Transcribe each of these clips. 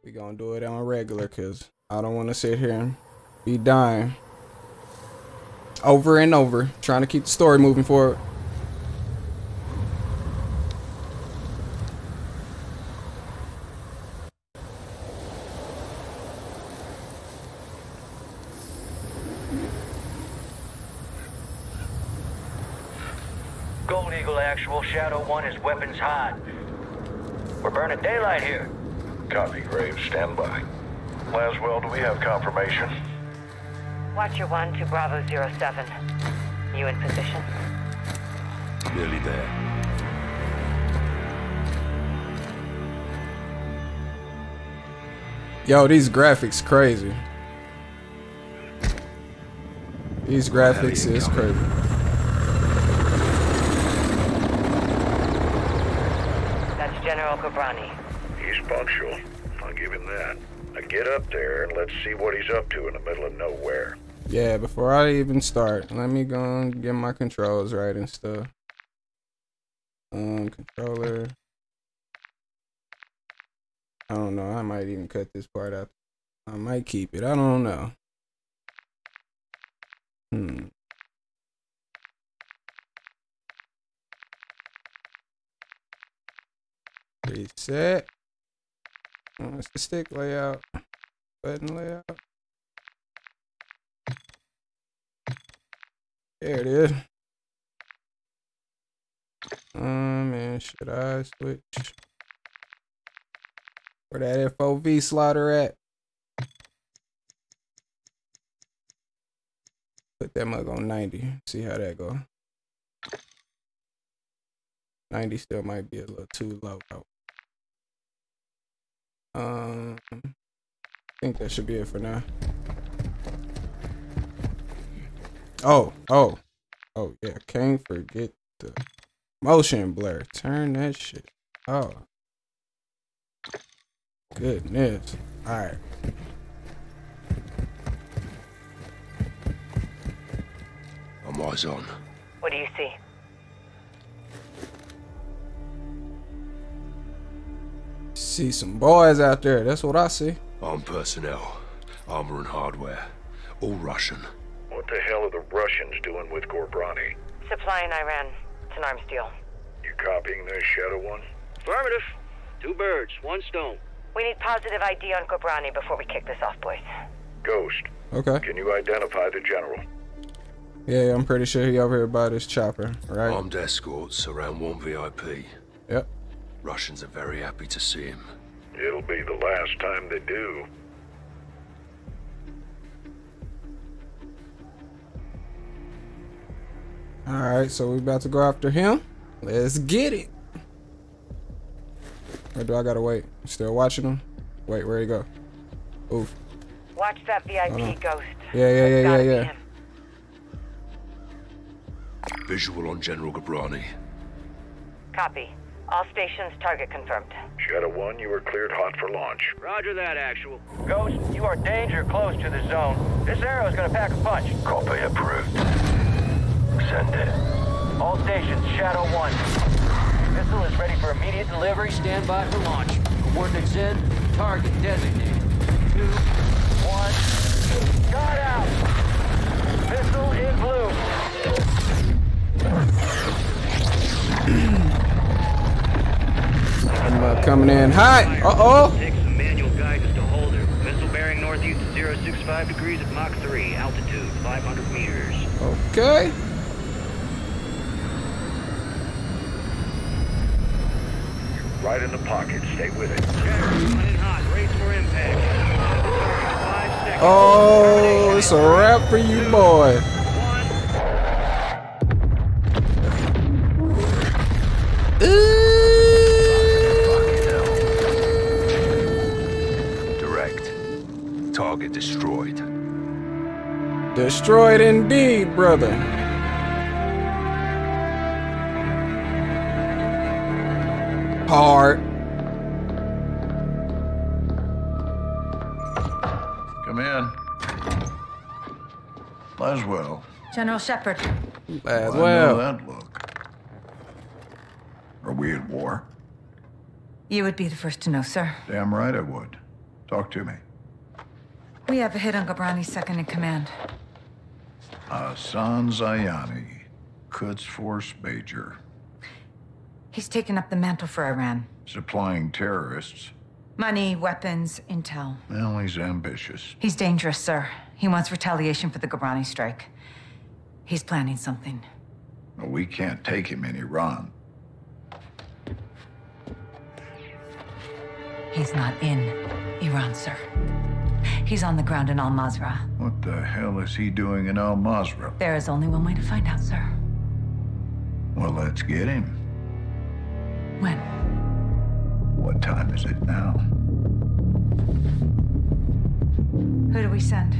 We gonna do it on regular because I don't want to sit here and be dying over and over trying to keep the story moving forward. Gold Eagle actual, Shadow 1 is weapons hot. We're burning daylight here. Copy, Graves. Stand by. Laswell, do we have confirmation? Watcher 1 to Bravo 07. You in position? Nearly there. Yo, these graphics crazy. These graphics is crazy. That's General Ghorbrani. He's punctual. I'll give him that. Now get up there and let's see what he's up to in the middle of nowhere. Yeah, before I even start, let me go and get my controls right and stuff. Controller. I don't know. I might even cut this part out. I might keep it. I don't know. Reset. What's the stick layout? Button layout. There it is. Man, should I switch? Where that FOV slider at? Put that mug on 90. See how that go. 90 still might be a little too low though. I think that should be it for now. Oh yeah, can't forget the motion blur. Turn that shit. Oh. Goodness. Alright. I'm eyes on. What do you see? See some boys out there. That's what I see. Armed personnel, armor and hardware, all Russian. What the hell are the Russians doing with Ghorbrani? Supply in Iran. It's an arms deal. You copying this, Shadow 1? Affirmative. 2 birds, 1 stone. We need positive ID on Ghorbrani before we kick this off, boys. Ghost. Okay. Can you identify the general? Yeah, I'm pretty sure he over here by this chopper, right? Armed escorts around 1 VIP. Yep. Russians are very happy to see him. It'll be the last time they do. Alright, so we about to go after him. Let's get it. Or do I gotta wait? Still watching him? Wait, where'd he go? Oof. Watch that VIP, Ghost. Yeah. Visual on General Ghorbrani. Copy. All stations target confirmed. Shadow 1, you are cleared hot for launch. Roger that, actual. Ghost, you are danger close to the zone. This arrow's gonna pack a punch. Copy approved. Send it. All stations, Shadow 1. Missile is ready for immediate delivery. Stand by for launch. Coordinates in. Target designated. 2, 1. Got out. Missile in blue. I'm coming in hot. Take some manual guidance to hold her. Missile bearing northeast at 065 degrees at Mach 3. Altitude 500 meters. Okay. Right in the pocket. Stay with it. Running hot. Race for impact. 5 seconds. Oh, it's a wrap for you, boy. 1. Direct. Target destroyed. Destroyed indeed, brother. Hard. Come in. Laswell. General Shepard. As I know well. that look. Are we at war? You would be the first to know, sir. Damn right I would. Talk to me. We have a hit on Ghobrani's second in command. Hassan Zyani, Quds Force Major. He's taken up the mantle for Iran. Supplying terrorists. Money, weapons, intel. Well, he's ambitious. He's dangerous, sir. He wants retaliation for the Ghobrani strike. He's planning something. Well, we can't take him in Iran. He's not in Iran, sir. He's on the ground in Al-Mazrah. What the hell is he doing in Al-Mazrah? There is only one way to find out, sir. Well, let's get him. When? What time is it now? Who do we send?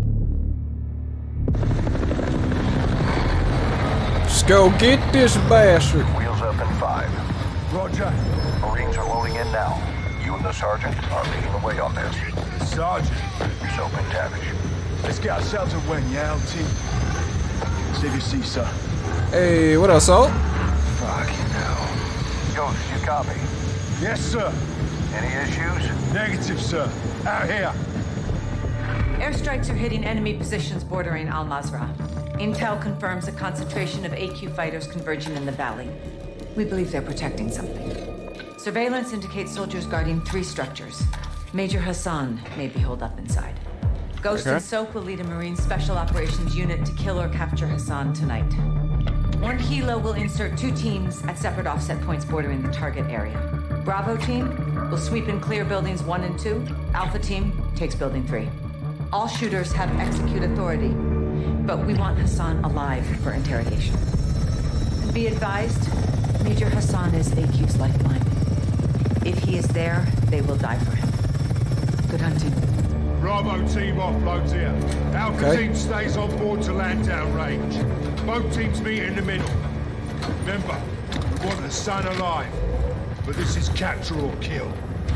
Let's go get this bastard. Wheels up in 5. Roger. Marines are loading in now. You and the sergeant are leading the way on this. Sergeant. Soap and Tavish. Let's get ourselves a win, yeah, old team? CVC, sir. Hey, what up, Salt? Fucking hell. Ghost, you copy? Yes, sir. Any issues? Negative, sir. Out here. Airstrikes are hitting enemy positions bordering Al-Mazrah. Intel confirms a concentration of AQ fighters converging in the valley. We believe they're protecting something. Surveillance indicates soldiers guarding 3 structures. Major Hassan may be holed up inside. Ghost and Soap will lead a Marine Special Operations unit to kill or capture Hassan tonight. 1 Helo will insert 2 teams at separate offset points bordering the target area. Bravo team will sweep and clear buildings 1 and 2. Alpha team takes building 3. All shooters have execute authority, but we want Hassan alive for interrogation. Be advised, Major Hassan is AQ's lifeline. If he is there, they will die for him. Good hunting. Bravo team offloads here. Alpha team stays on board to land down range. Both teams meet in the middle. Remember, we want Hassan alive, but this is capture or kill.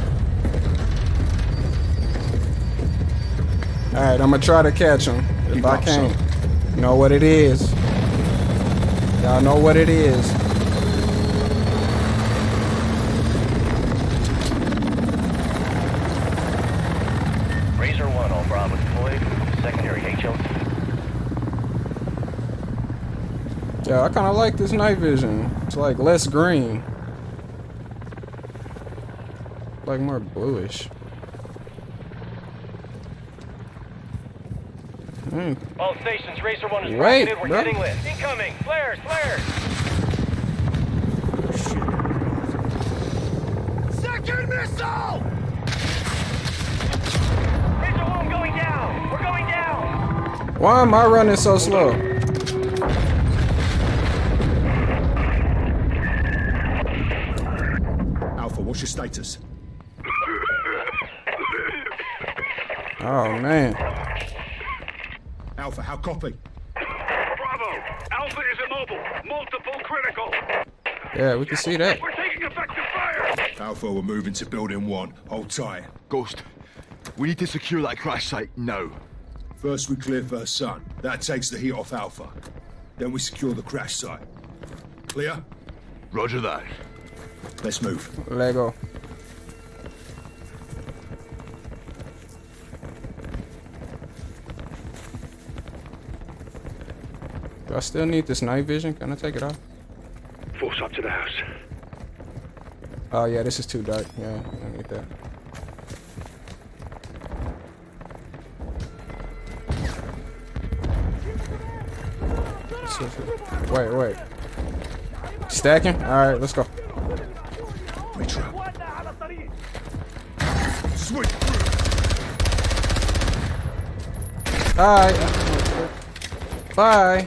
Alright, I'm gonna try to catch him. If I can't. You know what it is. Y'all know what it is. Razor 1 on Bravo deployed. Secondary HL. Yeah, I kind of like this night vision. It's like less green. Like more bluish. All stations, Racer 1 is Wait, rocketed. We're bro. getting lit. Incoming! Flares! Flares! Second missile! Racer 1 going down! We're going down! Why am I running so slow? Alpha, what's your status? Oh man. Alpha, how copy? Bravo! Alpha is immobile. Multiple critical. Yeah, we can see that. We're taking effective fire. Alpha, we're moving to building 1. Hold tight. Ghost, we need to secure that crash site now. First we clear for Hassan. That takes the heat off Alpha. Then we secure the crash site. Clear? Roger that. Let's move. Lego. Do I still need this night vision? Can I take it off? Force up to the house. Oh yeah, this is too dark. Yeah, I need that. Wait. Stacking? Alright, let's go. Retrap. Sweet. Bye. Bye.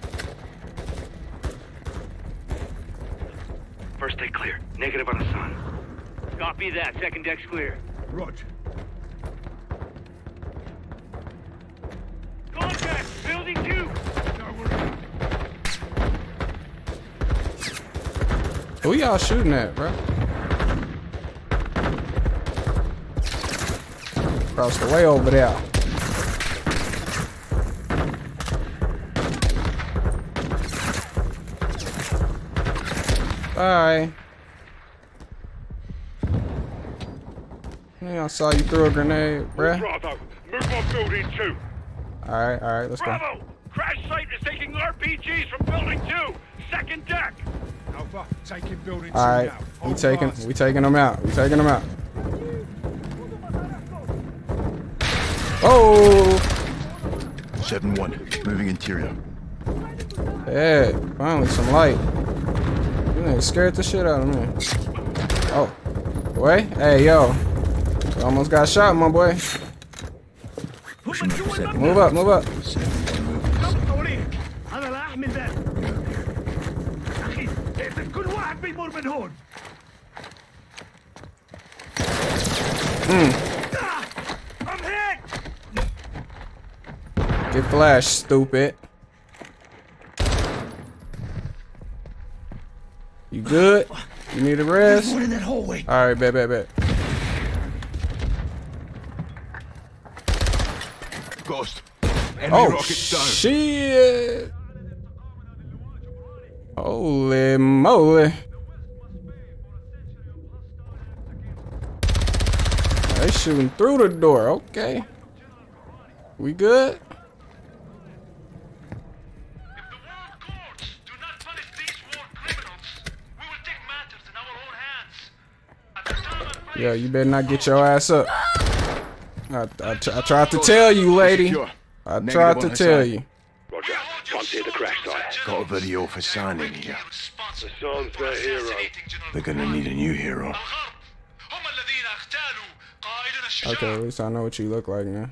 First deck clear. Negative on Hassan. Copy that. Second deck's clear. Roger. Contact! Building 2! Who y'all shooting at, bro? Across the way over there. Bye. Yeah, I saw you throw a grenade, bruh. Bravo, move on building 2. Alright, let's go. Bravo! Crash site is taking RPGs from building 2. Second deck. Alpha, taking building 2 Alright, now. we taking them out. We taking them out. Oh! 7-1, moving interior. Yeah, finally some light. You nigga scared the shit out of me. Oh, boy. Hey, yo. You almost got shot, my boy. Move up, move up. Get flashed, stupid. You good? You need a rest? Alright, bet. Ghost. Enemy Oh, rockets down. shit. Holy moly. They shooting through the door. Okay. We good? Yeah, you better not get your ass up. I tried to tell you, lady. I tried to tell you. Roger. Once near the crash site. Got a video for San in here. Hassan's their hero. They're gonna need a new hero. Okay, at least I know what you look like now.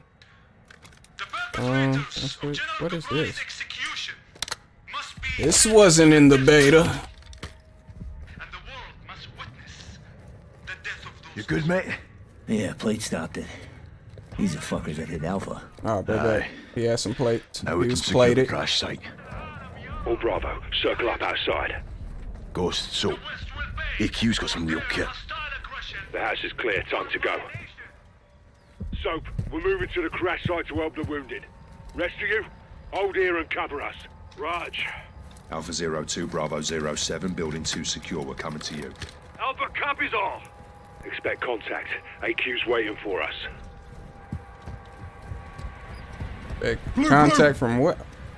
What is this? This wasn't in the beta. You good, mate? Yeah, plate stopped it. These are fuckers that hit Alpha. Oh, baby. He had some plates. Now we He can was secure the plated. crash site. All Bravo, circle up outside. Ghost, so AQ's got some real kit. The house is clear, time to go. Soap, we're moving to the crash site to help the wounded. Rest of you, hold here and cover us. Raj. Alpha 02, Bravo 07, building 2 secure, we're coming to you. Alpha copies all. Expect contact. AQ's waiting for us. Contact from what?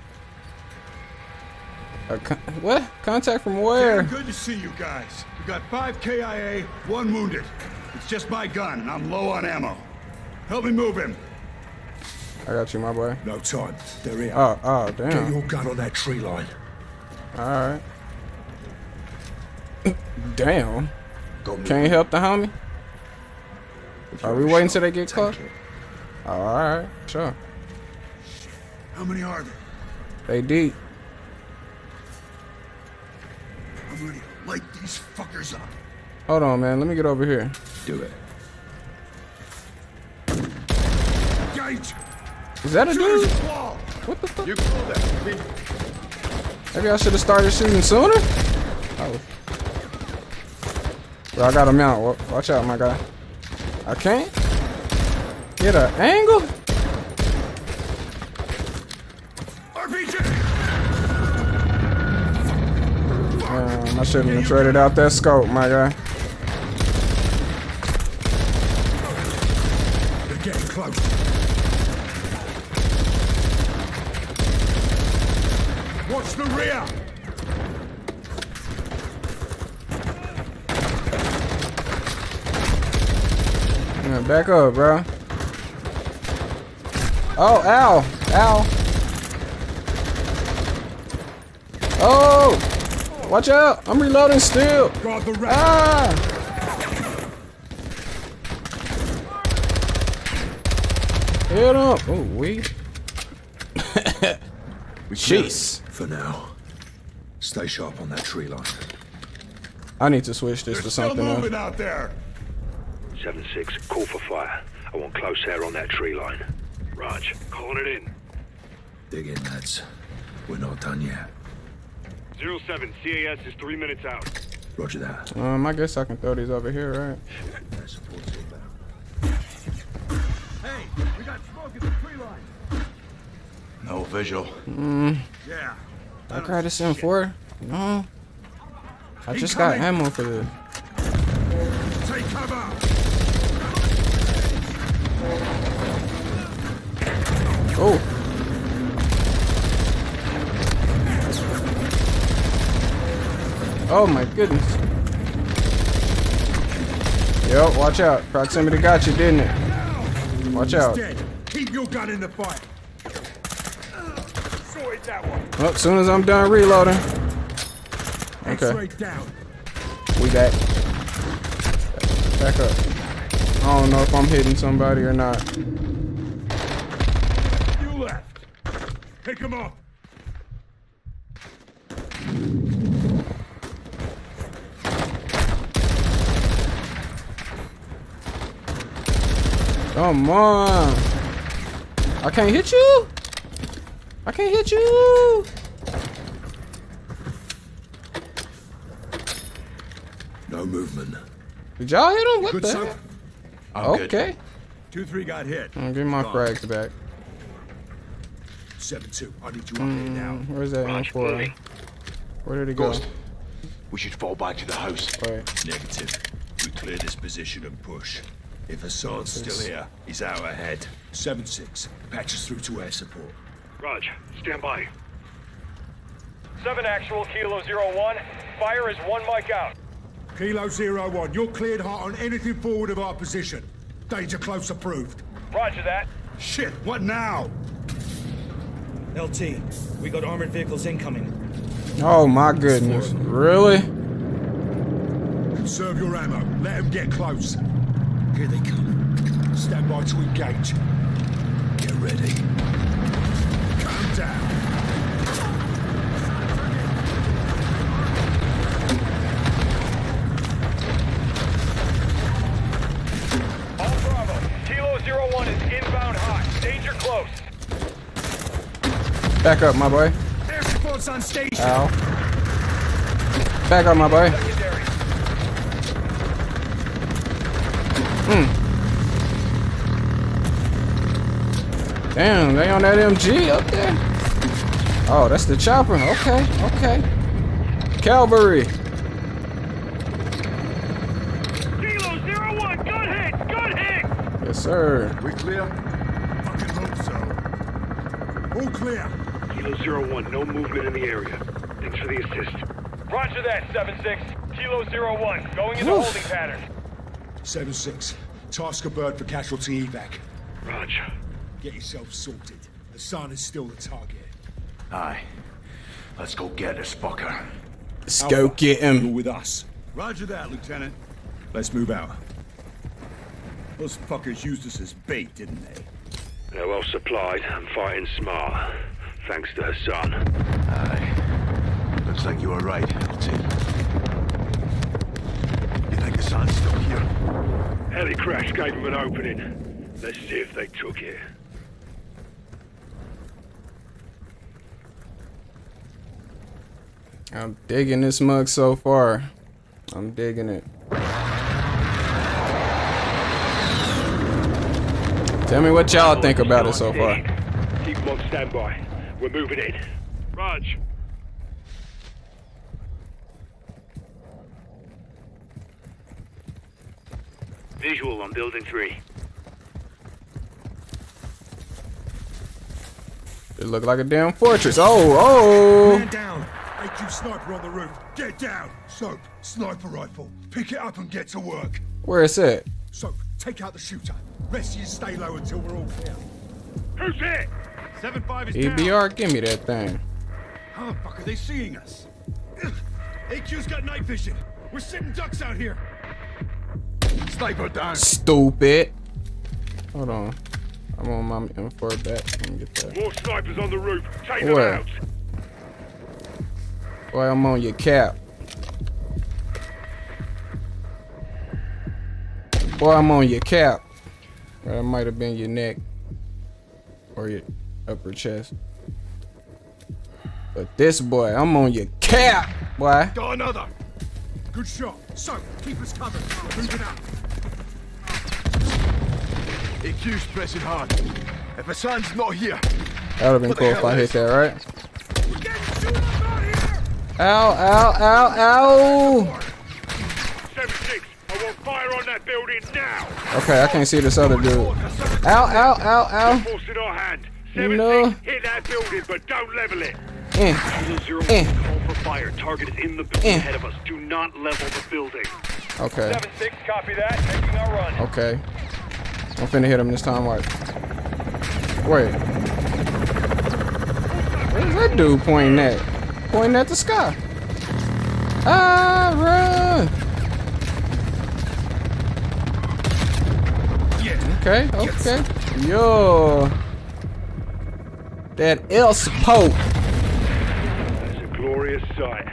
What? Contact from where? Good to see you guys. We got 5 KIA, 1 wounded. It's just my gun, and I'm low on ammo. Help me move him. I got you, my boy. No time. They're in. Oh, damn. Get your gun on that tree line. Alright. Damn. Can't help the homie? Are we waiting till they get close? Oh, alright, sure. How many are there? They deep. I'm ready to light these fuckers up. Hold on, man. Let me get over here. Do it. Gage! Is that a dude? What the fuck? Maybe I should have started shooting sooner? Oh. Bro, I got him out. Watch out, my guy. I can't get an angle? I shouldn't have traded out that scope, my guy. They're getting close. Watch the rear. Yeah, back up, bro. Oh, ow, ow. Oh, watch out! I'm reloading still. Ah! Hit him. Oh, we jeez. For now, stay sharp on that tree line. I need to switch this to something else. Moving out there. 7-6, call for fire. I want close air on that tree line. Raj, calling it in. Dig in, lads. We're not done yet. 07, CAS is 3 minutes out. Roger that. I guess I can throw these over here, right? Hey, we got smoke at the tree line. No visual. Yeah. I grab this M4? No. I just got ammo for this. Take cover. Oh. Oh my goodness. Yo, watch out. Proximity got you, didn't it? Watch out. Keep your gun in the fight. Sorted that one. Well, as soon as I'm done reloading. Okay. We back. Back up. I don't know if I'm hitting somebody or not. You left. Pick him up. Come on. I can't hit you. I can't hit you. No movement. Did y'all hit him? What Good the son. heck? I'm Okay. Good. 2-3 got hit. I'm getting my frags back. 7-2. I need you up here now. Where's that M4? Where did it go? Ghost, we should fall back to the house. Right. Negative. We clear this position and push. If Hassan's still here, he's out ahead. 7-6. Patches through to air support. Raj, stand by. 7 actual, Kilo 01. Fire is 1 mic out. Kilo 01, you're cleared hot on anything forward of our position. Danger close approved. Roger that. Shit, what now? LT, we got armored vehicles incoming. Oh my goodness. Really? Conserve your ammo. Let them get close. Here they come. Stand by to engage. Get ready. Calm down. All Bravo. Kilo 01 is inbound hot. Danger close. Back up, my boy. Air support's on station. Ow. Back up, my boy. Damn, they on that MG up there? Oh, that's the chopper. Okay, okay. Cavalry. Kilo 01, good hit, good hit. Yes, sir. We clear? Fucking hope so. All clear. Kilo 01, no movement in the area. Thanks for the assist. Roger that, 7-6. Kilo 01, going into holding pattern. 7-6. Task a bird for casualty evac. Raj. Get yourself sorted. Hassan is still the target. Aye. Let's go get this fucker. Let's go get him. You're with us. Roger that, Lieutenant. Let's move out. Those fuckers used us as bait, didn't they? They're well supplied and fighting smart. Thanks to Hassan. Aye. Looks like you were right, LT. You think Hassan's still here? Heli crash gave him an opening. Let's see if they took it. I'm digging this mug so far. I'm digging it. Tell me what y'all think about it so far. Keep them on standby. We're moving in. Raj. Visual on building 3. It looked like a damn fortress. Oh! Man down. AQ sniper on the roof. Get down. Soap, sniper rifle. Pick it up and get to work. Where is it? Soap, take out the shooter. Rest of you stay low until we're all clear. Who's it? 7-5 is EBR, give me that thing. How the fuck are they seeing us? AQ's got night vision. We're sitting ducks out here. Sniper down. Stupid. Hold on. I'm on my M4 back. Let me get that. More snipers on the roof. Take Where? them out. Boy, I'm on your cap. Boy, I'm on your cap. That might have been your neck. Or your upper chest. But this boy, I'm on your cap, boy. Got another. Good shot. So, keep us covered. Moving up. AQ's pressing hard. If Hassan's not here. That would have been cool if I hit that, right? We're getting shooting up out here. Ow, ow, ow, ow! 7-6. I want fire on that building now. Okay, I can't see this other dude. Ow, ow, ow, ow. Force in our hand. No. Hit that building, but don't level it. Kilo 01, call for fire. Target is in the building ahead of us. Do not level the building. Okay. 7-6, copy that. Making our run. Okay. I'm finna hit him this time. Watch. Wait. Where's that dude pointing at? Pointing at the sky. Ah, run! Okay, okay. Yo. That El Support. That's a glorious sight.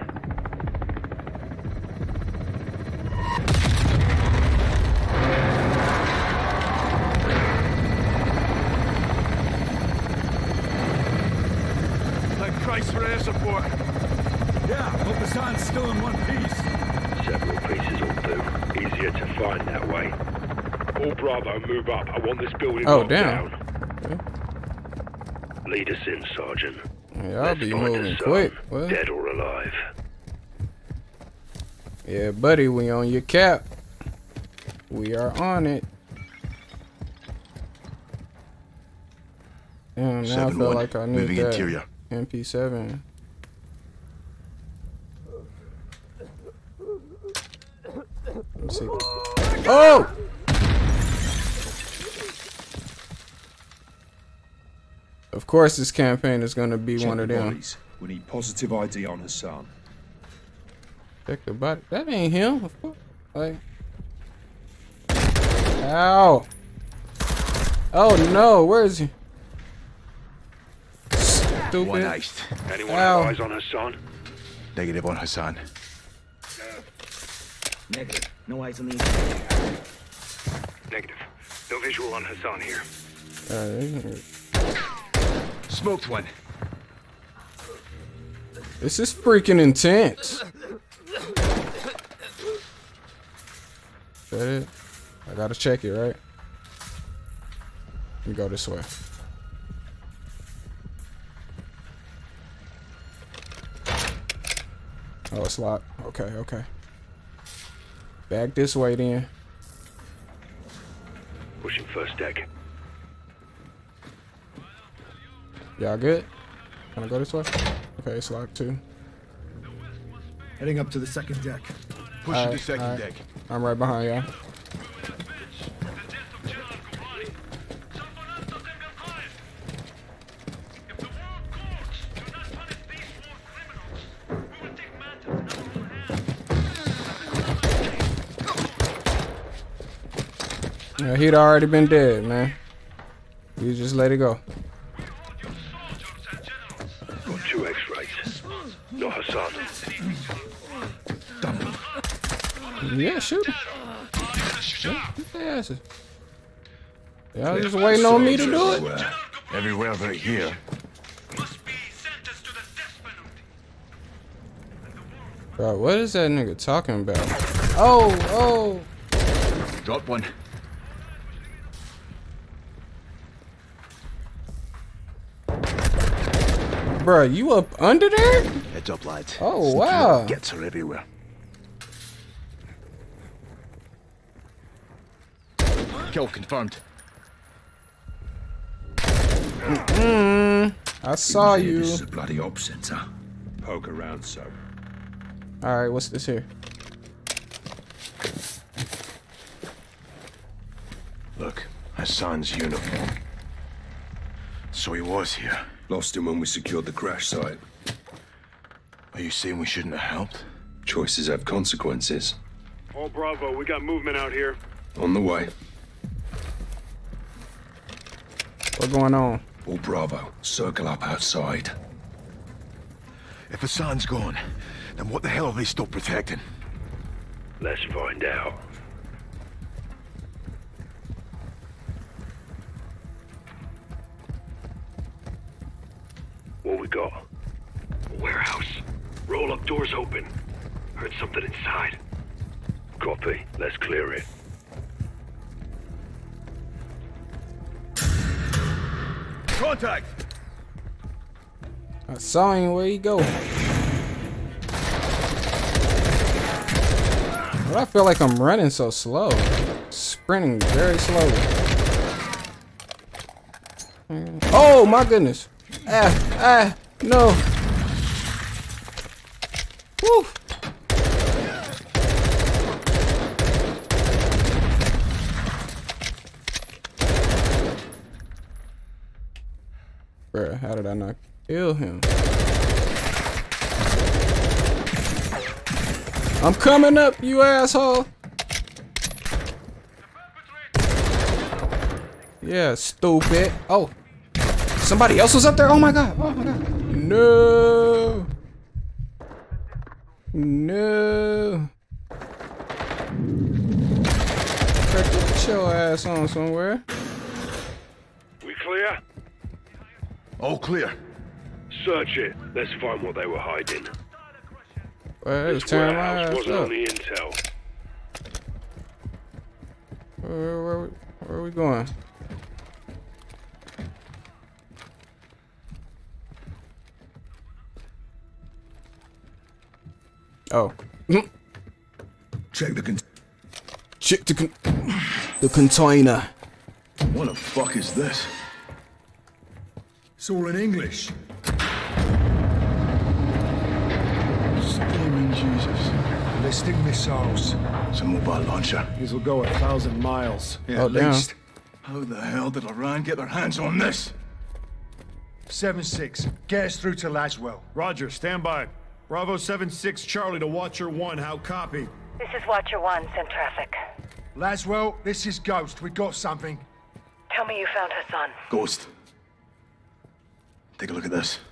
Thank Christ for air support. Yeah, hope the sun's still in one piece. Several pieces will do. Easier to find that way. All Bravo, move up. I want this building Oh, locked damn. down. Okay. Lead us in, Sergeant. Yeah, I'll be moving quick. What? Dead or alive. Yeah, buddy, we on your cap. We are on it. Damn, now I feel like I need moving that interior. MP7. Let me see. Oh! Of course, this campaign is gonna be one of them. Bodies. We need positive ID on Hassan. Check the body. That ain't him. Of course. Like. Ow. Oh no, where is he? Stupid. One iced. Anyone have eyes on Hassan? Negative on Hassan. Negative. No eyes on the inside. Negative. No visual on Hassan here. Smoked one. This is freaking intense. Is that it? I gotta check it, right? Let me go this way. Oh, it's locked. Okay, okay. Back this way then. Pushing first deck. Y'all good? Can I go this way? Okay, it's locked too. Heading up to the second deck. Pushing the second deck. I'm right behind y'all. Yeah, he'd already been dead, man. You just let it go. Got 2 X-rays. No Hassan. Yeah, shoot him. Yeah, get their asses. Y'all just waiting on me to do it. Everywhere but here. Bro, what is that nigga talking about? Oh, oh. Drop one. Bro, you up under there? Heads up, lads. Oh, wow. Gets her everywhere. Kill confirmed. I saw you. This is a bloody op center. Poke around, so. Alright, what's this here? Look, Hassan's uniform. So he was here. Lost him when we secured the crash site. Are you saying we shouldn't have helped? Choices have consequences. All Bravo, we got movement out here. On the way. What's going on? All Bravo, circle up outside. If Hassan's gone, then what the hell are they still protecting? Let's find out. What we got? A warehouse. Roll up doors open. Heard something inside. Copy. Let's clear it. Contact! I saw him. Where he go? But I feel like I'm running so slow. Sprinting very slowly. Oh my goodness. No. Woo. Bruh, how did I not kill him? I'm coming up, you asshole. Yeah, stupid. Oh, somebody else was up there. Oh my god. Oh my god. No. No. Get your ass on somewhere. We clear? All clear. Search it. Let's find what they were hiding. Well, it was This tearing my warehouse ass wasn't up. on the intel. Where are we going? Oh. Check the Check the container. What the fuck is this? It's all in English. Steaming Jesus. Ballistic missiles. It's a mobile launcher. These will go 1,000 miles. Yeah, Oh, at damn. least. How the hell did Iran get their hands on this? 7-6. Get us through to Laswell. Roger, stand by. Bravo 7-6 Charlie to Watcher 1. How copy? This is Watcher 1. Send traffic. Laswell, this is Ghost. We got something. Tell me you found Hassan. Ghost. Take a look at this.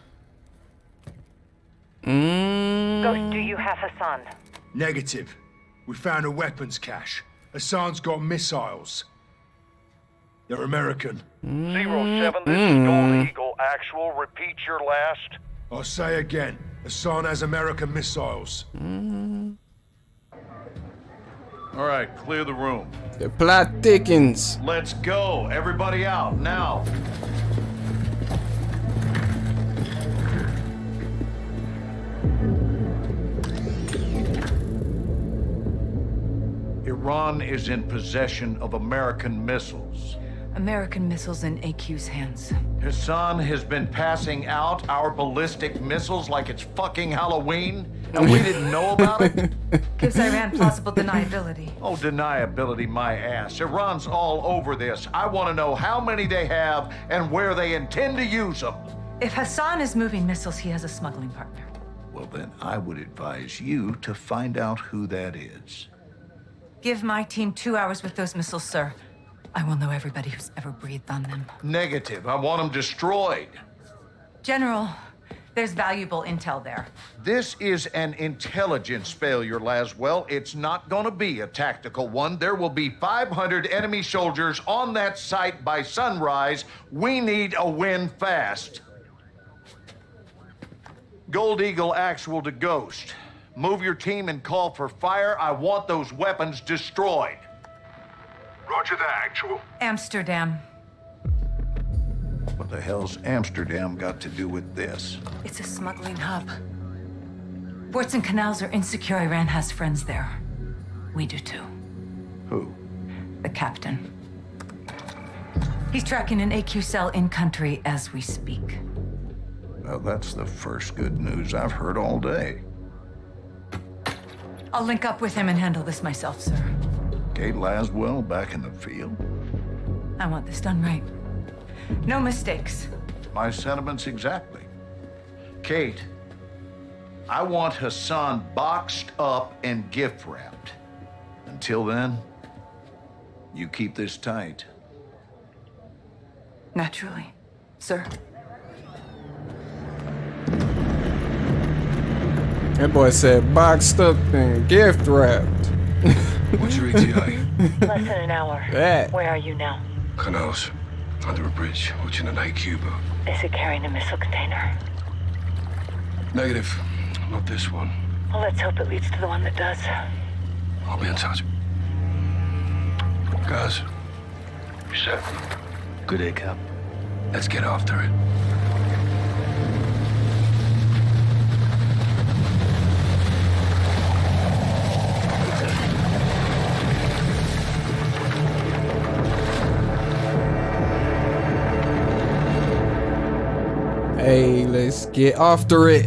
Ghost, do you have Hassan? Negative. We found a weapons cache. Hassan's got missiles. They're American. 07, this is Gold Eagle. Actual, repeat your last. I'll say again. Hassan has American missiles. All right, clear the room. The plot thickens. Let's go. Everybody out, now. Iran is in possession of American missiles. American missiles in AQ's hands. Hassan has been passing out our ballistic missiles like it's fucking Halloween, and we didn't know about it? Gives Iran plausible deniability. Oh, deniability my ass. Iran's all over this. I want to know how many they have and where they intend to use them. If Hassan is moving missiles, he has a smuggling partner. Well, then I would advise you to find out who that is. Give my team 2 hours with those missiles, sir. I will know everybody who's ever breathed on them. Negative. I want them destroyed. General, there's valuable intel there. This is an intelligence failure, Laswell. It's not going to be a tactical one. There will be 500 enemy soldiers on that site by sunrise. We need a win fast. Gold Eagle actual to Ghost. Move your team and call for fire. I want those weapons destroyed. Roger that, actual. Amsterdam. What the hell's Amsterdam got to do with this? It's a smuggling hub. Ports and canals are insecure. Iran has friends there. We do too. Who? The captain. He's tracking an AQ cell in country as we speak. Well, that's the first good news I've heard all day. I'll link up with him and handle this myself, sir. Kate Laswell back in the field? I want this done right. No mistakes. My sentiments exactly. Kate, I want Hassan boxed up and gift wrapped. Until then, you keep this tight. Naturally, sir. That boy said boxed up and gift wrapped. What's your ETA? Less than an hour. That. Where are you now? Canals. Under a bridge, watching an AQ boat. Is it carrying a missile container? Negative. Not this one. Well, let's hope it leads to the one that does. I'll be in touch. Guys, you set? Good day, Cap. Let's get after it. Hey, let's get after it.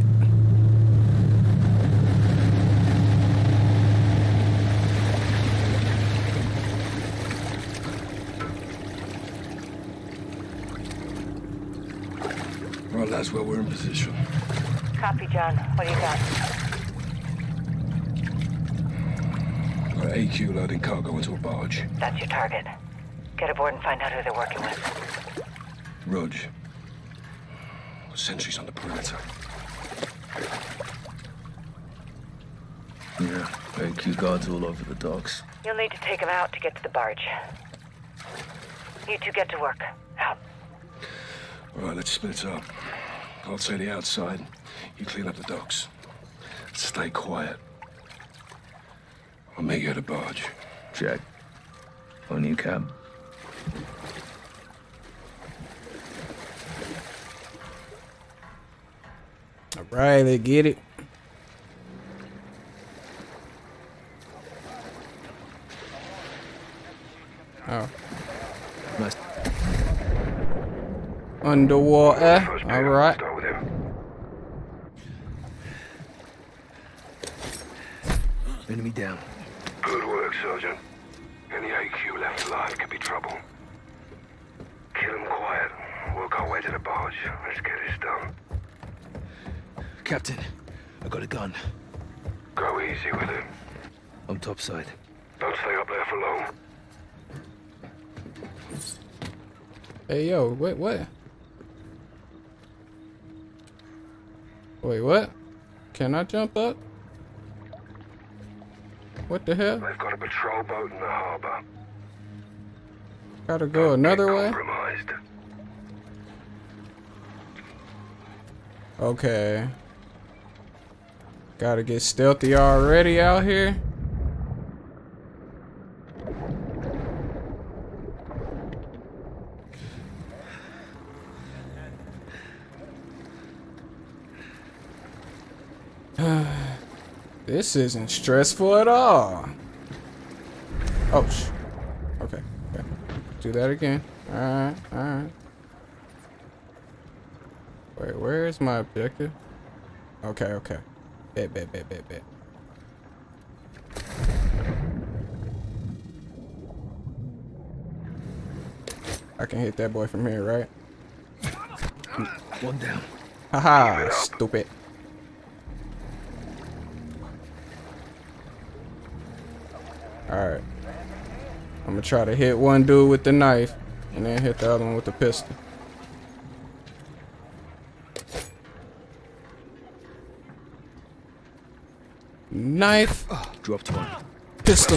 Right, lads, well, we're in position. Copy, John. What do you got? Got AQ loading cargo into a barge. That's your target. Get aboard and find out who they're working with. Rog. Sentries on the perimeter. Yeah, AQ guards all over the docks. You'll need to take them out to get to the barge. You two get to work. Out. All right, let's split up. I'll take the outside. You clean up the docks. Stay quiet. I'll meet you at the barge. Check. On you, Cap. All right, let's get it. Oh. Nice. Underwater. All right. Enemy down. Good work, Sergeant. Any AQ left alive could be trouble. Kill him quiet. Work our way to the barge. Let's get this done. Captain, I got a gun. Go easy with it. I'm topside. Don't stay up there for long. Hey, yo, wait, what? Wait, what? Can I jump up? What the hell? They've got a patrol boat in the harbor. Gotta go another way? Compromised. Okay. Gotta get stealthy already out here. This isn't stressful at all. Oh, okay. Do that again. Alright, alright. Wait, where is my objective? Okay. Bet. I can hit that boy from here, right? One down. Haha, stupid. Alright. I'm gonna try to hit one dude with the knife and then hit the other one with the pistol. Knife. Dropped one. Pistol.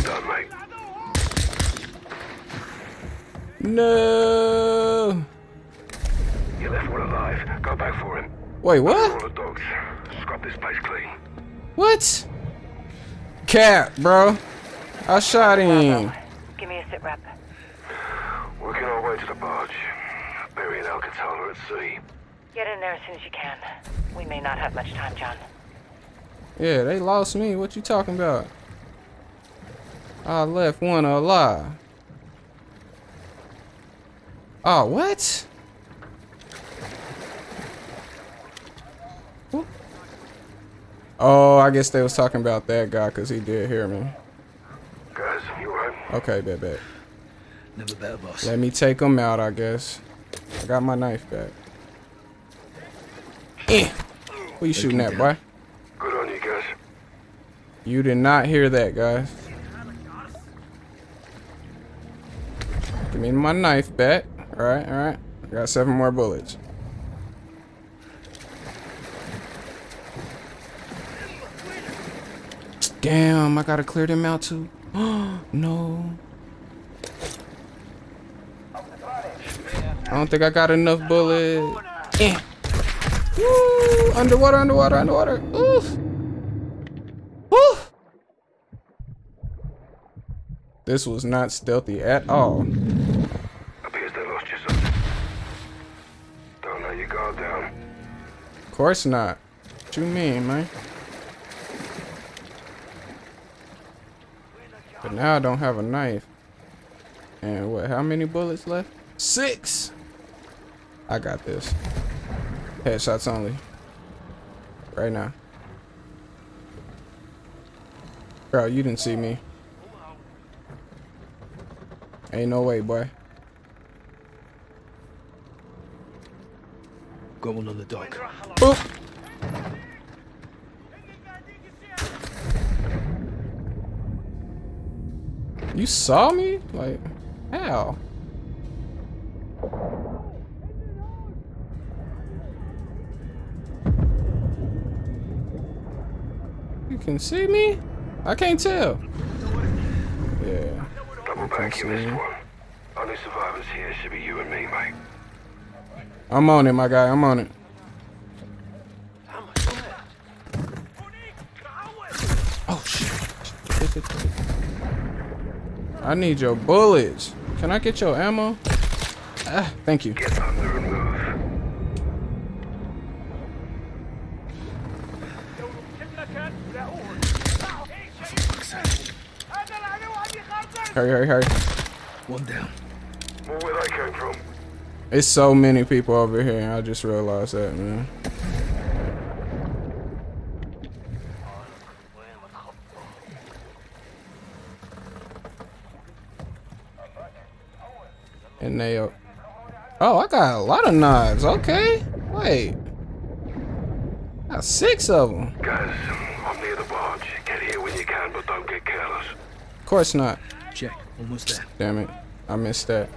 No. You left one alive. Go back for him. Wait, what? All the dogs. Scrub this place clean. What? Cap, bro. I shot him. Give me a sit rep. Working our way to the barge. Burying Alcatala at sea. Get in there as soon as you can. We may not have much time, John. Yeah, they lost me. What you talking about? I left one alive. Oh, what? Oh, I guess they was talking about that guy because he did hear me. Guys, you alright? Okay, bet. Never better, boss. Let me take him out, I guess. I got my knife back. Who you shooting at, boy? Good on you, guys. You did not hear that, guys. Give me my knife back. Alright. I got 7 more bullets. Damn, I gotta clear them out too. No. I don't think I got enough bullets. Woo! Underwater. Oof. Woo! This was not stealthy at all. Appears they lost you, son. Don't let your guard down. Of course not. What you mean, man? But now I don't have a knife. And what, how many bullets left? 6! I got this. Headshots only. Right now. Bro, you didn't see me. Ain't no way, boy. Got one on the dock. Boop. You saw me? Like, how? You can see me? I can't tell. Yeah. Double back in this one. Only survivors here should be you and me, mate. I'm on it, my guy. I'm on it. Oh, shit. I need your bullets. Can I get your ammo? Ah, thank you. Get under and move. Hurry, hurry, hurry. One down. Well, where they came from? It's so many people over here, and I just realized that, man. And they oh, I got a lot of knives. Okay, wait, got 6 of them. Guys, I'm near the barge. Get here when you can, but don't get careless. Of course not. Check. Almost there. Damn it, I missed that.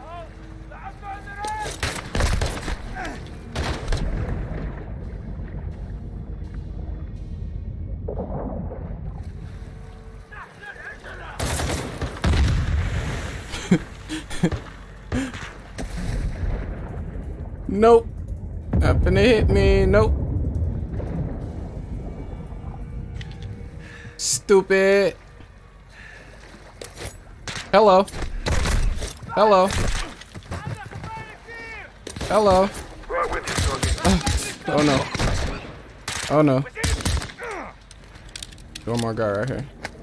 Nope. Not finna hit me. Nope. Stupid. Hello. Hello. Hello. Right with you, Oh no. Oh no. One more guy right here.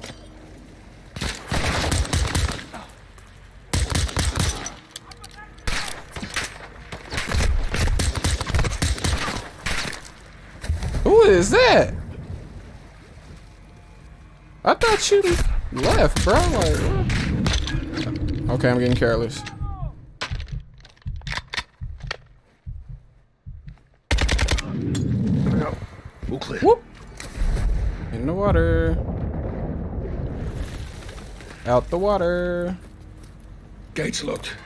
Who is that? I thought you left, bro. Like, what? Okay, I'm getting careless. All clear. Whoop. In the water. Out the water. Gates locked.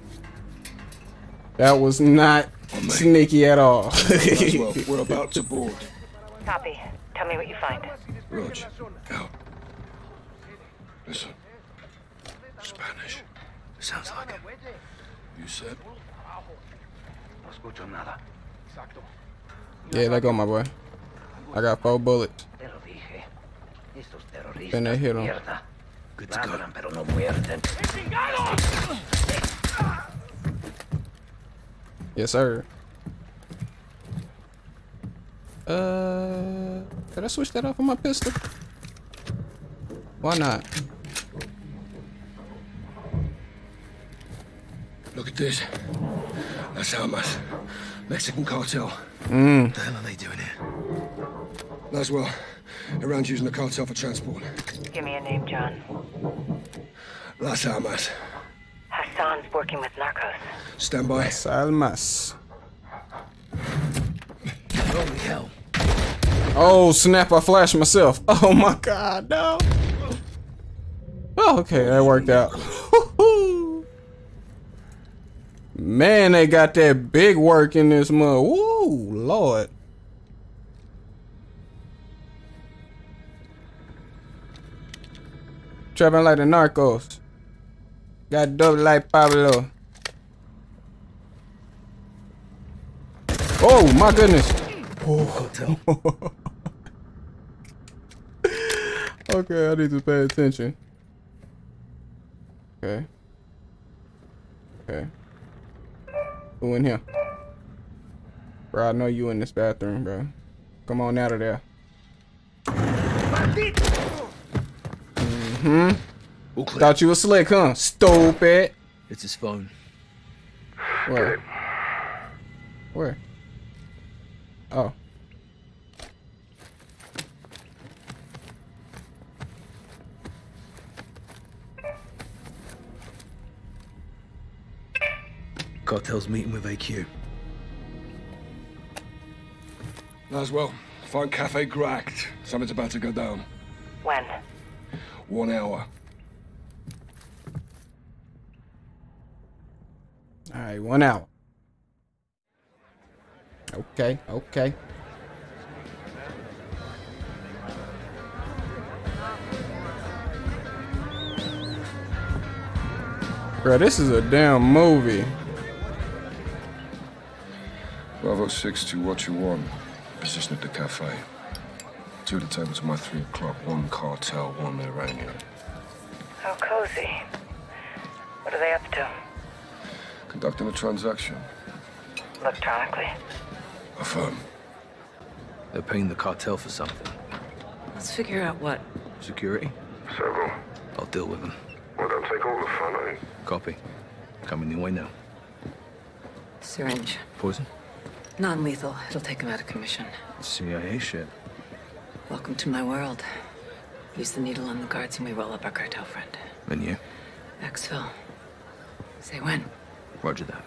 That was not sneaky at all. Well, we're about to board. Copy. Tell me what you find. Roach, out. Listen. Spanish. Sounds like it. You said? Yeah, let go, my boy. I got 4 bullets. Then they hit him. Good to go. Yes, sir. Did I switch that off on my pistol? Why not? Look at this. That's Almas. Mexican cartel. What the hell are they doing here? Laswell, around using the cartel for transport. Give me a name, John. Las Almas. Hassan's working with narcos. Stand by. Las Almas. Holy hell. Oh, snap, I flashed myself. Oh my god, no. Oh, okay, that worked out. Man, they got that big work in this mud. Woo, Lord. Trapping like the narcos. Got dope like Pablo. Oh, my goodness. Oh. Okay, I need to pay attention. Okay. Okay. Who in here? Bro, I know you in this bathroom, bro. Come on out of there. Thought you was slick, huh? Stupid. It's his phone. Where? Where? Oh. Cartel's meeting with AQ. Laswell, find Cafe Gracht. Something's about to go down. When? 1 hour. All right, 1 hour. Okay, okay. Bro, this is a damn movie. Bravo 6 to what you want. Position at the cafe. 2 of the tables at my 3 o'clock. 1 cartel, 1 Iranian. How cozy. What are they up to? Conducting a transaction. Electronically. Affirm. They're paying the cartel for something. Let's figure out what. Security? Several. I'll deal with them. Well, don't take all the fun, eh? Copy. Coming your way now. Syringe. Poison? Non-lethal. It'll take him out of commission. CIA shit. Welcome to my world. Use the needle on the guards and we roll up our cartel friend. And you? Exfil. Say when. Roger that.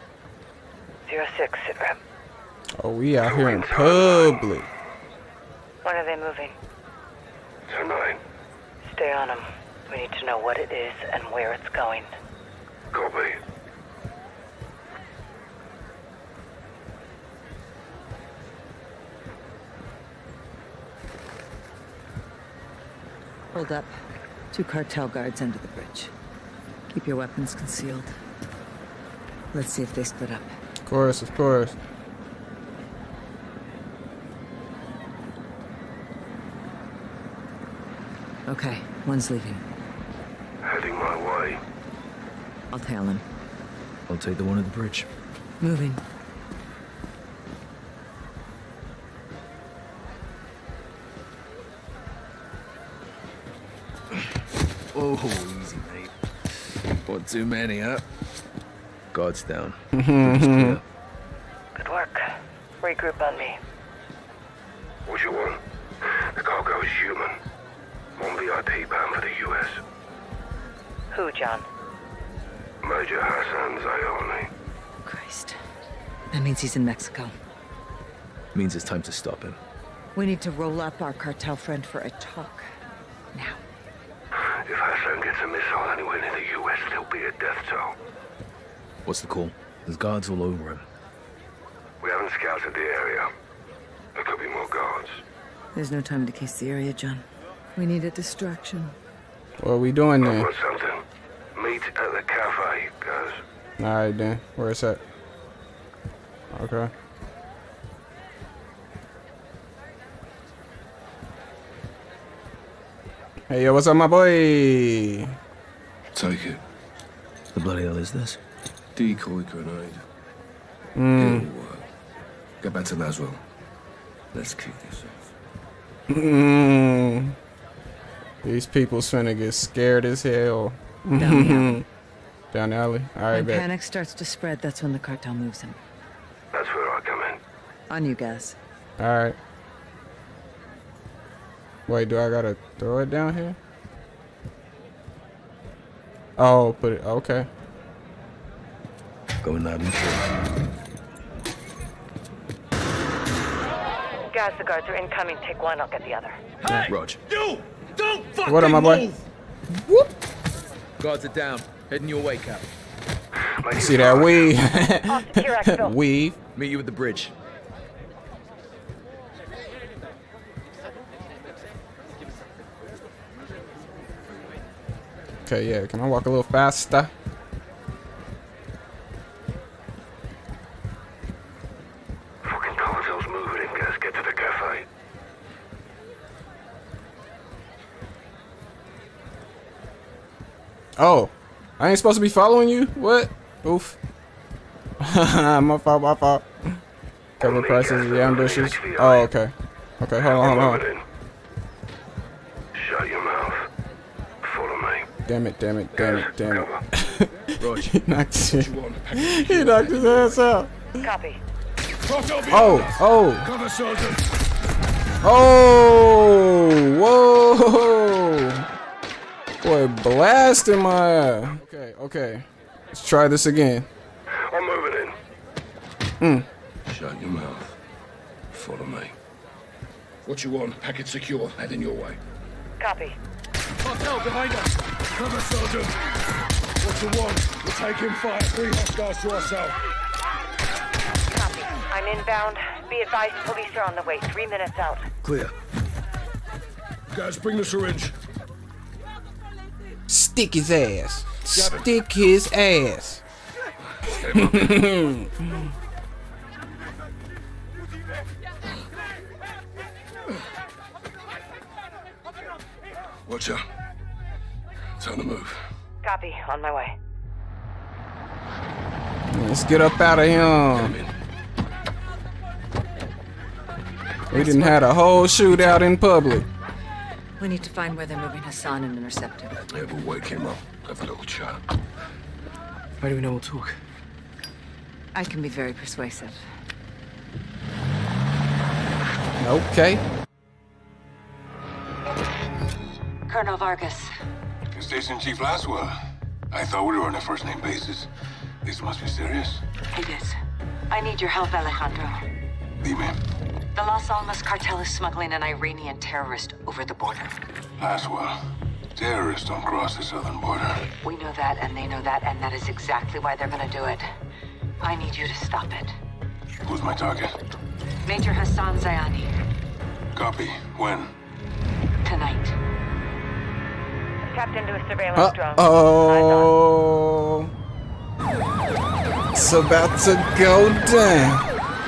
06, sit rep. Oh, we out here in public. When are they moving? Tonight. Stay on them. We need to know what it is and where it's going. Copy. Hold up. 2 cartel guards under the bridge. Keep your weapons concealed. Let's see if they split up. Of course, of course. Okay, one's leaving. Heading my way. I'll tail him. I'll take the one at the bridge. Moving. Oh, easy, mate. One too many, huh? Guards down. Good work. Regroup on me. What you want? The cargo is human. 1 VIP bound for the US. Who, John? Major Hassan Zayoni. Christ. That means he's in Mexico. Means it's time to stop him. We need to roll up our cartel friend for a talk. Now. If Hassan gets a missile anywhere near the US, there'll be a death toll. What's the call? There's guards all over him. We haven't scouted the area. There could be more guards. There's no time to case the area, John. We need a distraction. What are we doing I've then? got something. Meet at the cafe, guys. Alright then. Where's that? Okay. Hey, yo, what's up, my boy? Take it. The bloody hell is this? Decoy grenade. Mm. It'll work. Get back to Laswell. Let's kick this off. Mm. These people's finna get scared as hell. Down the alley. Down the alley? Alright, When bet. panic starts to spread, that's when the cartel moves him. That's where I come in. On you guys. Alright. Wait, do I gotta throw it down here? Oh, put it. Okay. Going loud and clear. Guys, the guards are incoming. Take one, I'll get the other. Hey! Rog. You! Don't fucking What am I, boy? Whoop! Guards are down. Heading your way, Cap. See that weave? Secure exfil. Weave. Meet you at the bridge. Okay, yeah. Can I walk a little faster? Fucking cartel's moving in, guys. Get to the cafe. Oh, I ain't supposed to be following you? What? Oof. My fault, my fault. Cover prices of the ambushes. Oh, okay. Okay, hold on, hold on. Shut your mouth. Follow me. Damn it, damn it, damn it, damn it. Rog. He knocked his ass out. Copy. Oh. Cover, soldier. Oh. Whoa. Boy, blasting my ass. Okay. Let's try this again. I'm moving in. Shut your mouth. Follow me. What you want? Package secure. Heading your way. Copy. Hostile behind us. Cover, soldier. What you want? We're taking fire. 3 hostiles to our south. Copy. I'm inbound. Be advised, police are on the way. 3 minutes out. Clear. Guys, bring the syringe. Stick his ass. Stick his ass. Watch out. Time to move. Copy. On my way. Let's get up out of here. We didn't have a whole shootout in public. We need to find where they're moving Hassan and intercept him. Yeah, but wake him up. Have a little chat. Why do we know we'll talk? I can be very persuasive. Okay. Colonel Vargas. Station Chief Laswell. I thought we were on a first-name basis. This must be serious. It is. I need your help, Alejandro. Dime. The Las Almas cartel is smuggling an Iranian terrorist over the border. Laswell. Terrorists don't cross the southern border. We know that, and they know that, and that is exactly why they're gonna do it. I need you to stop it. Who's my target? Major Hassan Zayani. Copy. When? Tonight. Tapped into a surveillance drone. Oh. It's about to go down.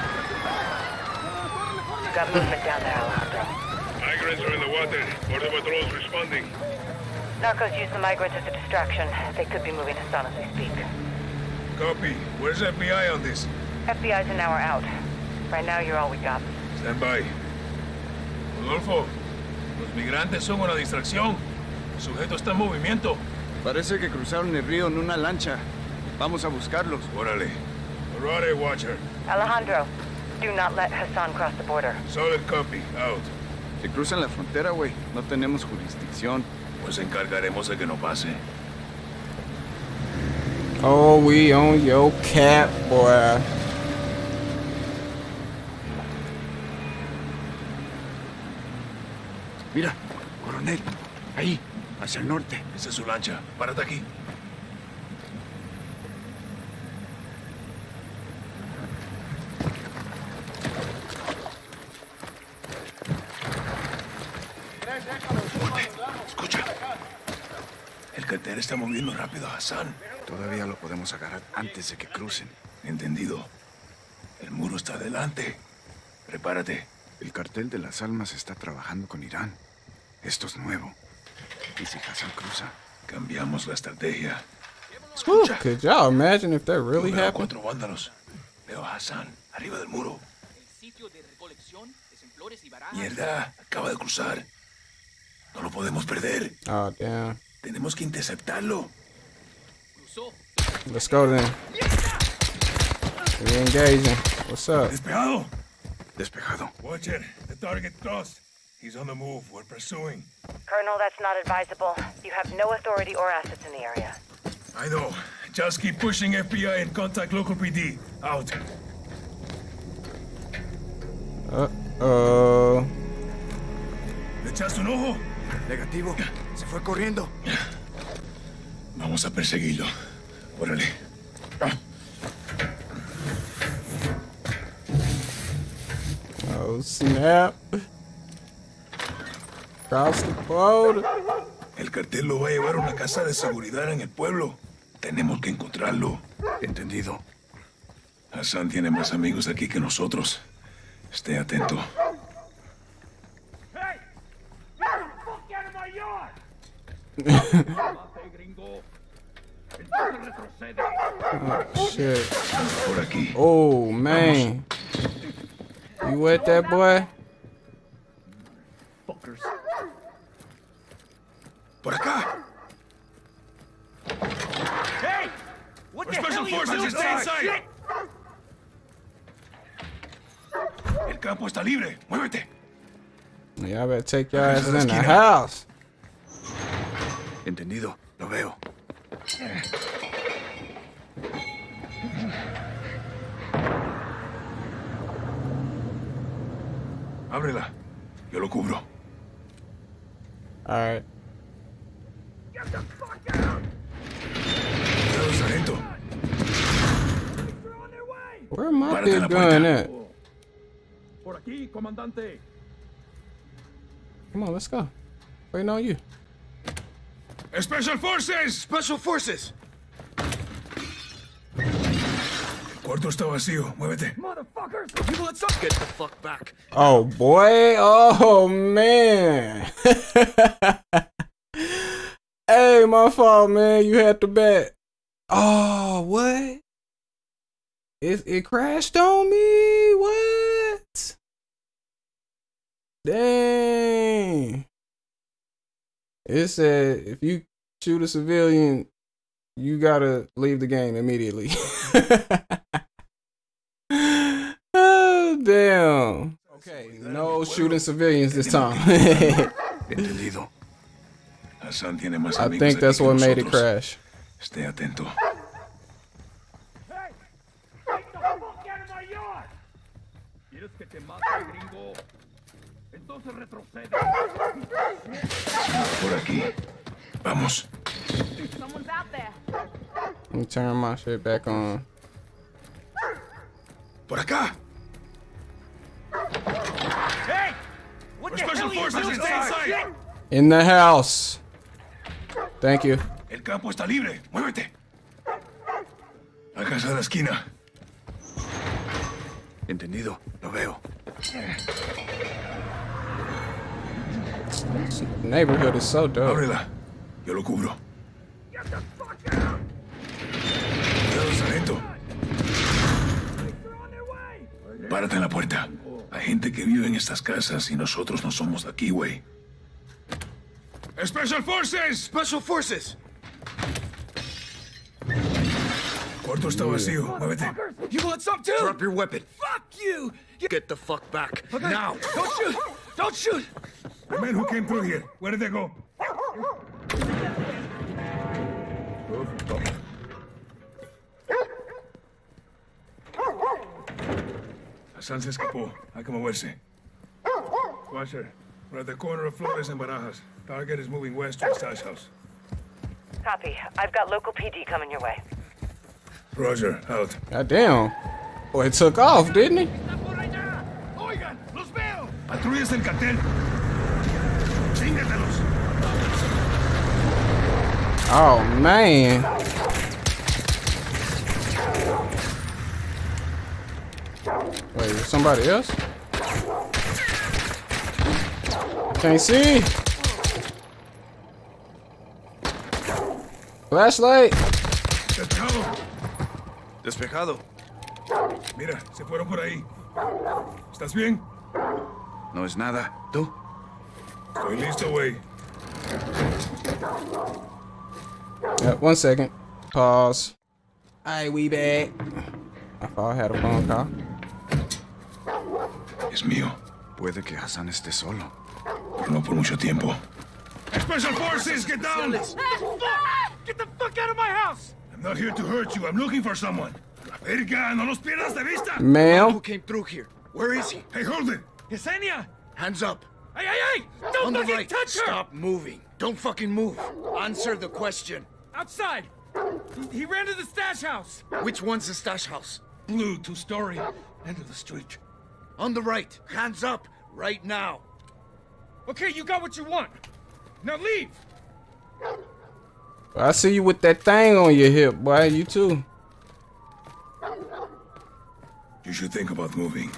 Got movement down there, Alejandro. Migrants are in the water. Border patrol's responding. Narcos use the migrants as a distraction. They could be moving Hassan as we speak. Copy. Where's FBI on this? FBI's an hour out. Right now, you're all we got. Stand by. Rodolfo, los migrantes son una distracción. El sujeto está en movimiento. Parece que cruzaron el río en una lancha. Vamos a buscarlos. Órale. Alright, Watcher. Alejandro, do not let Hassan cross the border. Solid copy. Out. Si cruzan la frontera, güey, no tenemos jurisdicción. Pues encargaremos de que no pase. Oh, we on your cap, boy. Mira, coronel. Ahí, hacia el norte. Esa es su lancha. Párate aquí. Escucha. El cartel está moviendo rápido a Hassan. Todavía lo podemos agarrar antes de que crucen. Entendido. El muro está adelante. Prepárate. El cartel de las almas está trabajando con Irán. Esto es nuevo. ¿Y si Hassan cruza? Cambiamos la estrategia. Ooh, could y'all imagine if that really Veo a happened? 4 vándalos. Veo a Hassan arriba del muro. Mierda, acaba de cruzar. No lo podemos perder. Oh, damn. Tenemos que interceptarlo. Let's go then. We engaging. What's up? Despejado. Despejado. Watcher, the target crossed. He's on the move. We're pursuing. Colonel, that's not advisable. You have no authority or assets in the area. I know. Just keep pushing FBI and contact local PD. Out. Uh-oh. ¿Le echaste un ojo? Negativo. Se fue corriendo. Vamos a perseguirlo. Órale. Oh, snap. Cross the border. El cartel lo va a llevar a una casa de seguridad en el pueblo. Tenemos que encontrarlo. Entendido. Hassan tiene más amigos aquí que nosotros. Esté atento. Oh, shit. Por aquí. Oh, man. You with that, boy? Fuckers. Por acá. Hey! What Our the special hell forces are you just stay inside. campo está libre. Muévete. Y'all better take your asses in the house. Entendido. Lo veo. Ábrela. Yo lo cubro. All right. Cuidado, sargento. Where my big gun at? Por aquí, comandante. Come on, let's go. Waiting on you. Special Forces! Special Forces! El cuarto está vacío. Muévete. Motherfuckers! You want some? Get the fuck back. Oh, boy. Oh, man. Hey, my fault, man. You had to bet. Oh, what? It crashed on me? What? Dang. It said if you shoot a civilian, you gotta leave the game immediately. Oh, damn. Okay, no shooting civilians this time. Entendido. Hassan tiene más I amigos think that's aquí que what made it nosotros. crash. Esté atento. ¿Quieres que te mate, gringo? Entonces retrocede. Por aquí. Vamos. Someone's out there. Let me turn my shit back on. Por acá. Hey! What the Special hell are you Forces doing? está inside. In the house. Thank you. El campo está libre. Muévete. La casa de la esquina. Entendido. Lo veo. This neighborhood is so dope. Ábrela. Yo lo cubro. Cuidado, sargento. Párate en la puerta. Hay gente que vive en estas casas y nosotros no somos de aquí, güey. Special Forces! Special Forces! El cuarto está vacío. Muévete. You want some too? Drop your weapon. Fuck you! Get the fuck back. Okay. Now! Don't shoot! Don't shoot! The men who came through here, where did they go? Hassan se escapó. Hay que moverse. Watcher, we're at the corner of Flores and Barajas. Target is moving west to the stash house. Copy. I've got local PD coming your way. Roger, out. God damn. Boy, it took off, didn't he? Oigan, los veo. Patrullas del cartel. Chíngatelos. Oh, man. Wait, is somebody else? Can't see. Flashlight. Despejado. Mira, se fueron por ahí. ¿Estás bien? No es nada. ¿Tú? Estoy listo, güey. One second. Pause. Alright, we back. I thought I had a phone call. Es mío. Puede que Hassan esté solo. Pero no por mucho tiempo. Special Forces, get down! Get the fuck out of my house! I'm not here to hurt you. I'm looking for someone. La verga, no los pierdas de vista. Ma'am? Who came through here? Where is he? Hey, hold it. Yesenia! Hands up. Hey, hey, hey! Don't On the fucking right. touch her! Stop moving. Don't fucking move. Answer the question. Outside! He ran to the stash house! Which one's the stash house? Blue, 2-story. End of the street. On the right. Hands up. Right now. Okay, you got what you want. Now leave! I see you with that thing on your hip, boy. You too. You should think about moving.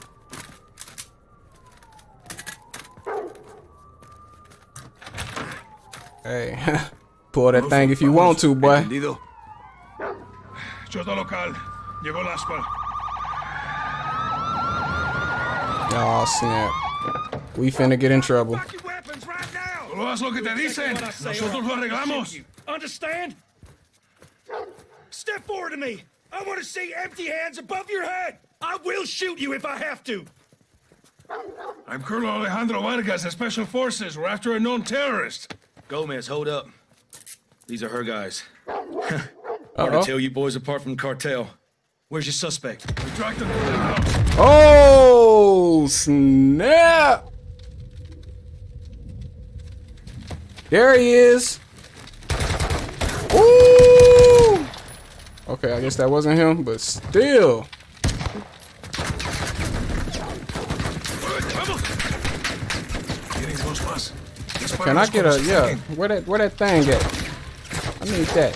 Hey, pull that thing if you want to, boy. Entendido. Chota local. Llegó el aspa. Oh, snap. We finna get in trouble. Solo haz lo que te dicen. Nosotros lo arreglamos. Understand? Step forward to me. I want to see empty hands above your head. I will shoot you if I have to. I'm Colonel Alejandro Vargas of Special Forces. We're after a known terrorist. Gomez, hold up. These are her guys. Hard to tell you boys apart from the cartel. Where's your suspect? We tracked him to the house. Oh, snap! There he is. Ooh! Okay, I guess that wasn't him, but still. Can I get a, yeah, where that thing at? I need that.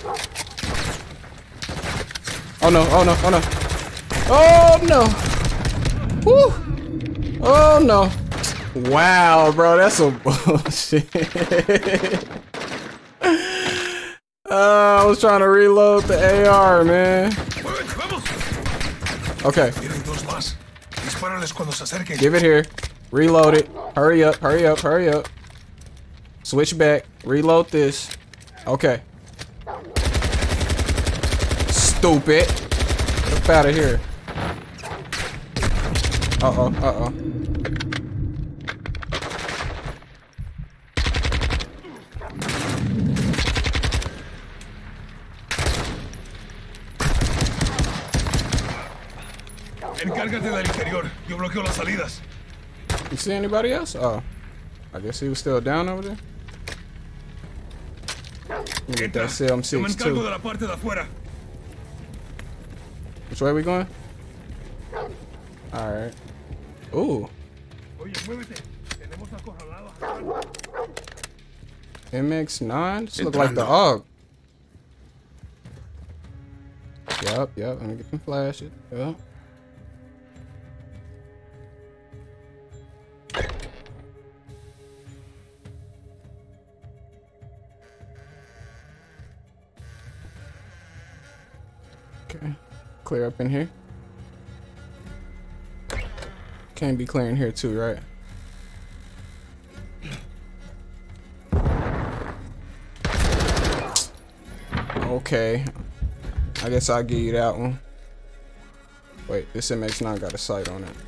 Oh no, oh no, oh no. Oh no. Woo. Oh no. Wow, bro, that's some bullshit. I was trying to reload the AR, man. Okay. Give it here. Reload it. Hurry up, hurry up, hurry up. Switch back. Reload this. Okay. Stupid. Get up out of here. Uh-oh, uh-oh. Encárgate del interior. Yo bloqueo las salidas. You see anybody else? Oh. I guess he was still down over there. Let me get that CM6 too. Which way are we going? Alright. Ooh. MX9? This look like the AUG. Yup, yup. Let me get some flashes. Yup. Okay. Clear up in here. Can't be clearing here too, right? Okay. I guess I'll give you that one. Wait, this MX9 got a sight on it.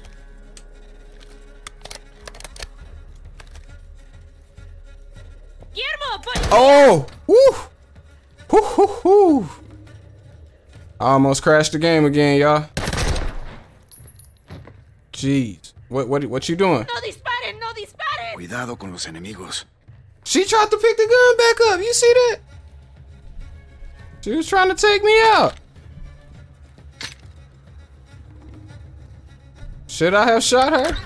Oh! Woo! Woo hoo hoo! I almost crashed the game again, y'all. Jeez. What you doing? No disparen, no disparen. Cuidado con los enemigos. She tried to pick the gun back up. You see that? She was trying to take me out. Should I have shot her?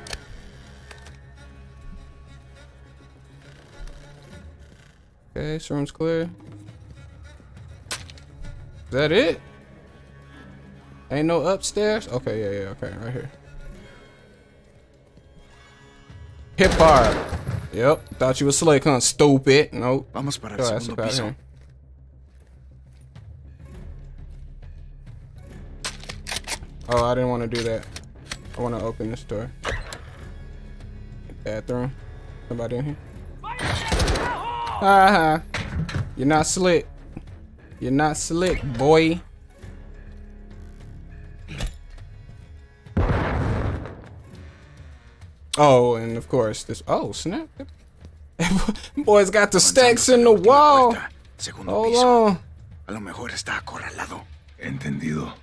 Okay, this room's clear. Is that it? Ain't no upstairs? Okay, yeah, okay, right here. Hip fire. Yep, thought you was slick, huh? Stupid. Nope. Vamos para el segundo piso. Oh, I didn't want to do that. I want to open this door. Bathroom. Somebody in here? Haha. You're not slick. You're not slick, boy. Oh, and of course this. Oh, snap! Boy's got the stacks in the wall. Hold on. A lo mejor está acorralado. Entendido.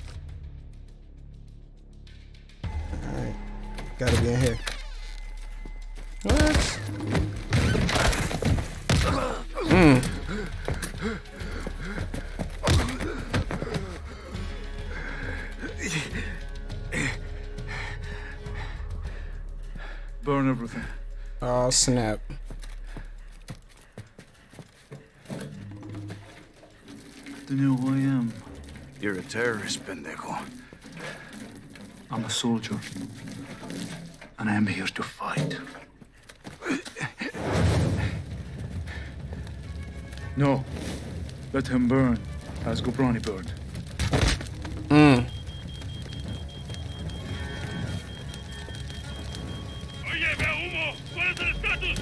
Alright. Gotta be in here. What? Burn everything. Oh, snap. Do you know who I am? You're a terrorist, pendejo. I'm a soldier. And I am here to fight. No. Let him burn, as Gobrani burned. Oye, veo humo. ¿Cuál es el estatus?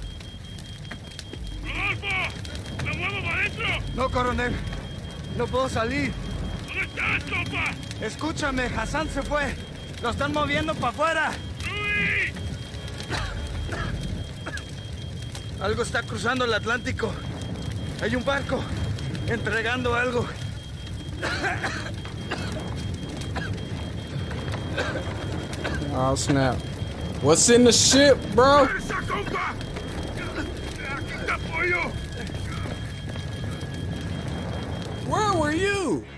¡Rodolfo! ¡Me muevo para adentro! No, coronel. No puedo salir. ¿Dónde estás, compa? Escúchame, Hassan se fue. Lo están moviendo para afuera. ¡Rudy! Algo está cruzando el Atlántico. Hay un barco entregando algo. Oh snap. What's in the ship, bro? Where were you?